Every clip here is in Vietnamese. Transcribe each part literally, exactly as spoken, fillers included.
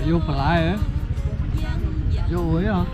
Vô phải lại hả? Vô ủi hả?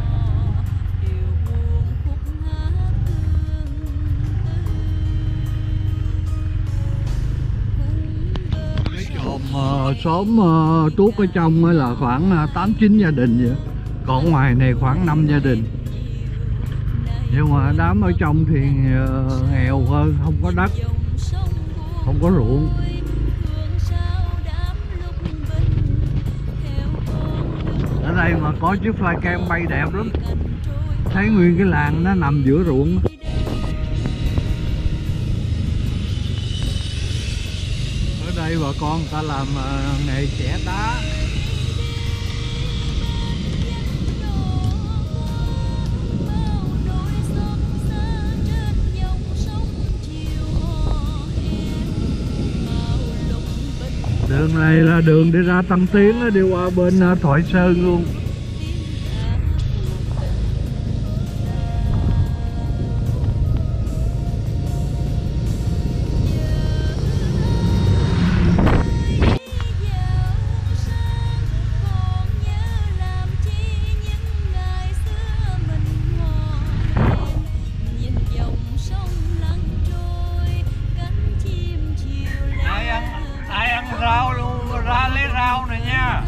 Cái chòm uh, xóm uh, tuốt ở trong là khoảng tám chín gia đình vậy. Còn ngoài này khoảng năm gia đình. Nhưng mà đám ở trong thì uh, nghèo hơn, không có đất, không có ruộng. Ở đây mà có chiếc flycam bay đẹp lắm. Thấy nguyên cái làng nó nằm giữa ruộng. Ở đây bà con người ta làm uh, nghề chẻ đá. Đường này là đường đi ra Tân Tiến, đi qua bên Thoại Sơn luôn. Rau luôn, ra lấy rau này nha.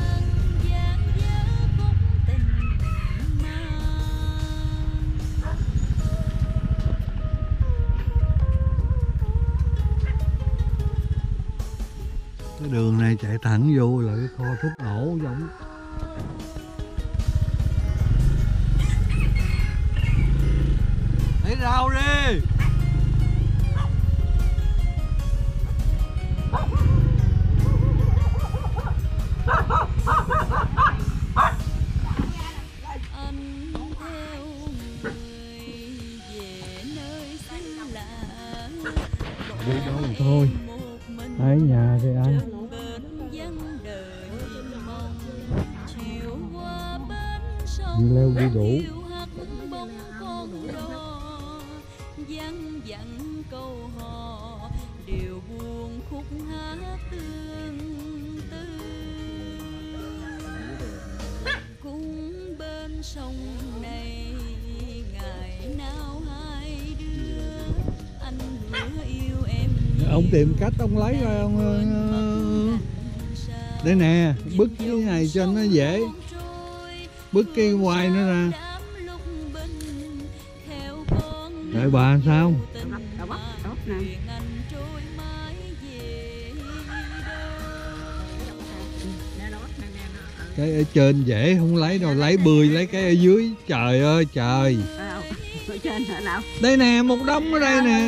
Cái đường này chạy thẳng vô là cái kho thuốc nổ giống. Lấy rau đi. Đi đâu thôi, ở nhà thì ăn. Đi leo đi đủ. Sông này ngày nào hai đứa anh hứa yêu em. Ông tìm cách ông lấy rồi ông. Đây nè, bứt cái này cho nó dễ. Bứt cái hoài nó ra. Đợi bà sao? Cái ở trên dễ không lấy đâu, lấy bươi lấy cái ở dưới. Trời ơi trời. Đây nè, một đống ở đây nè.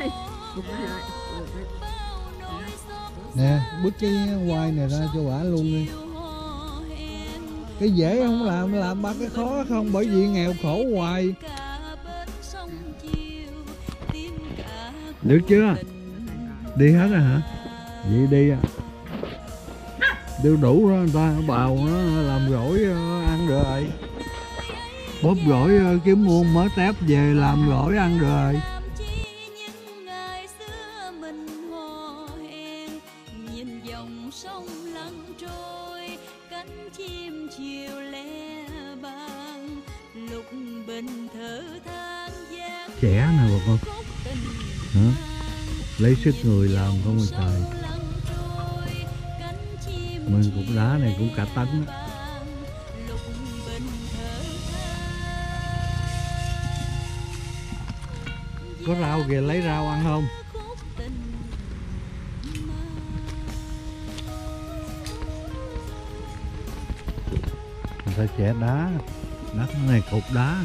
Nè, bứt cái quai này ra cho quả luôn đi. Cái dễ không làm, làm ba cái khó không, bởi vì nghèo khổ hoài. Được chưa? Đi hết rồi hả? Vậy đi à. Đều đủ đó, người ta bào nó làm gỏi ăn được rồi. Bóp gỏi kiếm mua mớ tép về làm gỏi ăn được rồi. Trẻ nè bà con. Hả? Lấy sức người làm không mà trời. Mình cục đá này cũng cả tấn đó. Có rau kìa, lấy rau ăn không? Người ta chẻ đá. Đất này cục đá.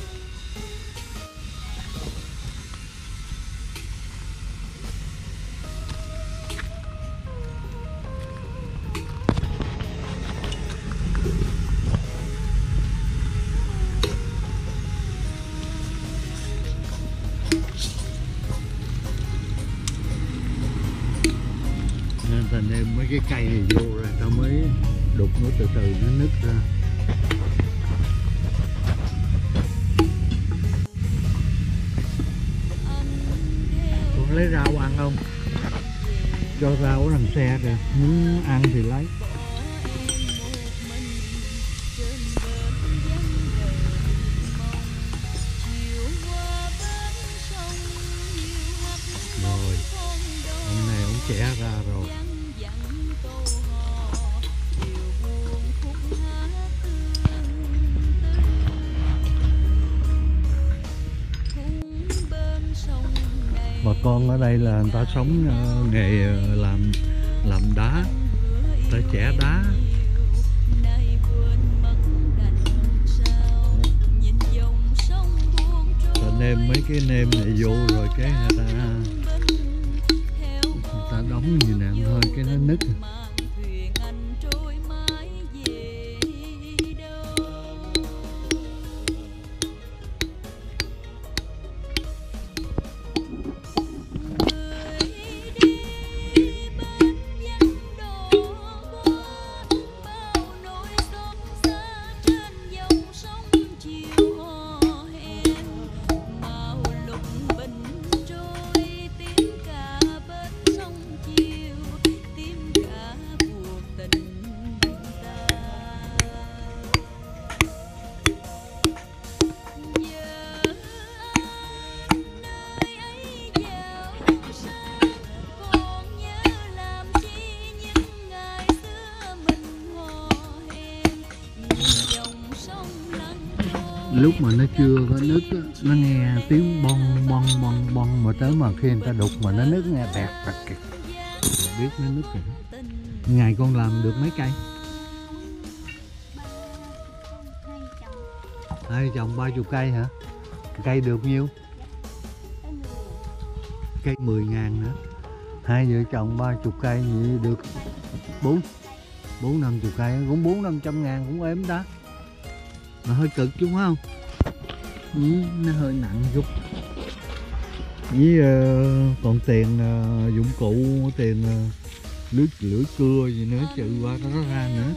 Nên đem mấy cái cây này vô rồi ta mới đục nó từ từ nó nứt ra. Con lấy rau ăn không? Cho rau ở đằng xe kìa, muốn ăn thì lấy. con ở đây là người ta sống ờ, nghề ờ, làm làm đá, ta chẻ đá. Ta nêm mấy cái nêm này vô rồi cái người ta người ta đóng như nè thôi cái nó nứt. Lúc mà nó chưa có nứt á, nó nghe tiếng bong bong bong bong, mà tới mà khi người ta đục mà nó nứt nghe bẹt bẹt kìa, biết nó nứt rồi. Ngày con làm được mấy cây? Hai trồng ba chục cây hả? Cây được nhiêu? Cây mười ngàn nữa. Hai vợ chồng ba chục cây vậy được bốn bốn năm chục cây cũng bốn năm trăm ngàn cũng êm đó. Mà hơi cực chút không? Ừ, nó hơi nặng chút. Với uh, còn tiền uh, dụng cụ, tiền uh, lưới lưới cưa gì nữa trừ qua nó ra nữa.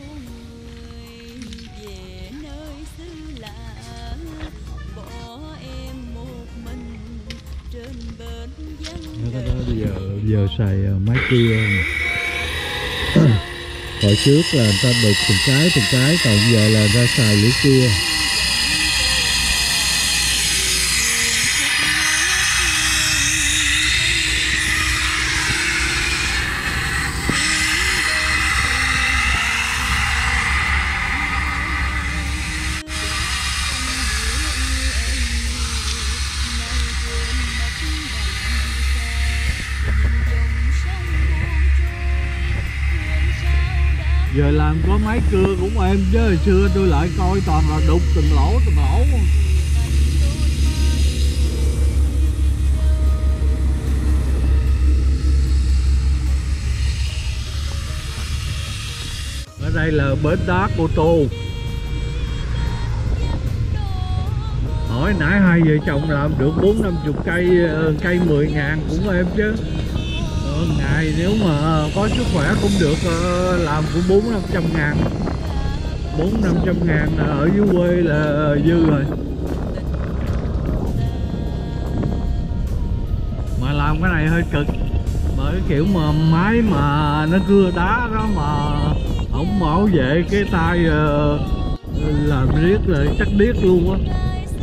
Cái đó bây giờ giờ xài máy cưa. Hồi trước là người ta đục từng cái từng cái, còn giờ là ra xài lưỡi cưa. Giờ làm có máy cưa cũng êm chứ hồi xưa tôi lại coi toàn là đục từng lỗ từng lỗ. Ở đây là bến đá Cô Tô. Hỏi nãy hai vợ chồng làm được bốn năm chục cây, cây mười ngàn cũng êm chứ. Ngày nếu mà có sức khỏe cũng được làm cũng bốn năm trăm ngàn, bốn năm trăm ngàn ở dưới quê là dư rồi. Mà làm cái này hơi cực, bởi kiểu mà máy mà nó cưa đá đó mà không bảo vệ cái tay làm riết là chắc điếc luôn á.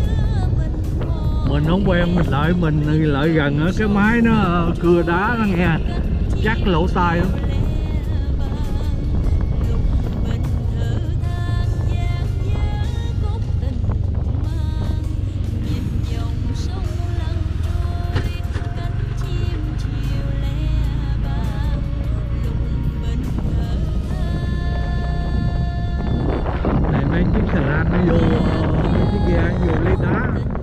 Mình không quen mình lại mình lại gần ở cái máy nó cưa đá nó nghe chắc lỗ tai lắm. Này mấy chiếc xà lan nó vô, mấy chiếc ghe nó vô lấy đá.